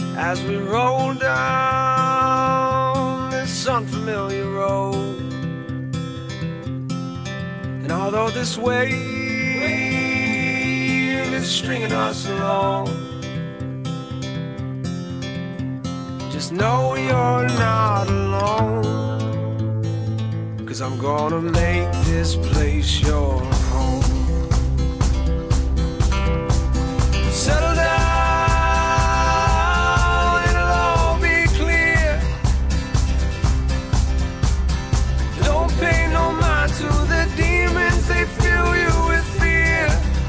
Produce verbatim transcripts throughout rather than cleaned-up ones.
as we roll down this unfamiliar road. And although this wave is stringing us along, just know you're not alone, 'cause I'm gonna make this place your home. Settle down, it'll all be clear. Don't pay no mind to the demons, they fill you with fear.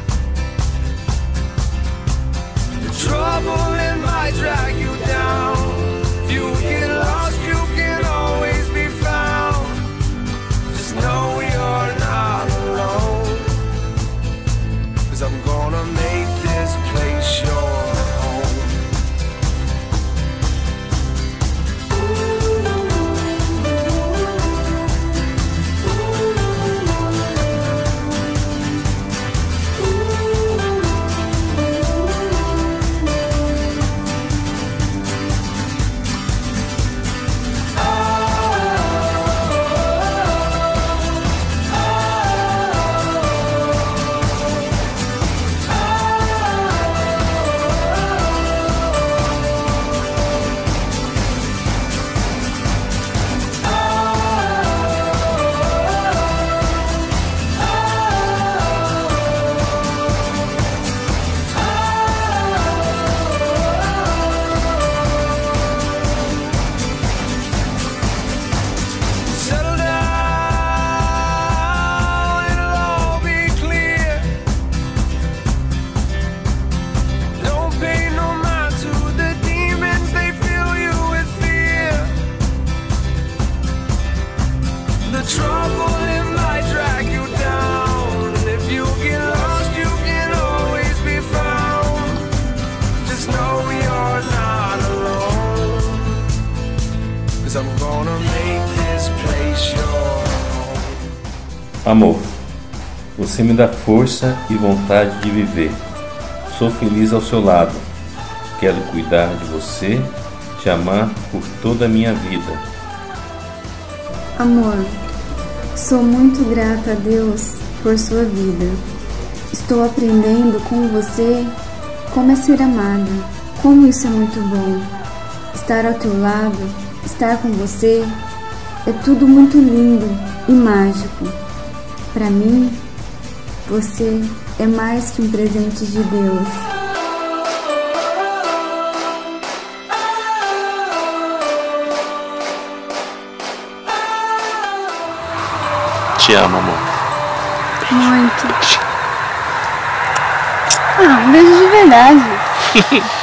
The trouble, it might drag you down. If you get lost, you can always be found. Just know you're not alone, 'cause I'm gonna make this place your home. Amor, você me dá força e vontade de viver. Sou feliz ao seu lado. Quero cuidar de você, te amar por toda a minha vida. Amor, sou muito grata a Deus por sua vida. Estou aprendendo com você como é ser amada, como isso é muito bom. Estar ao teu lado, estar com você, é tudo muito lindo e mágico. Para mim, você é mais que um presente de Deus. Te amo, amor. Muito. Ah, um beijo de verdade.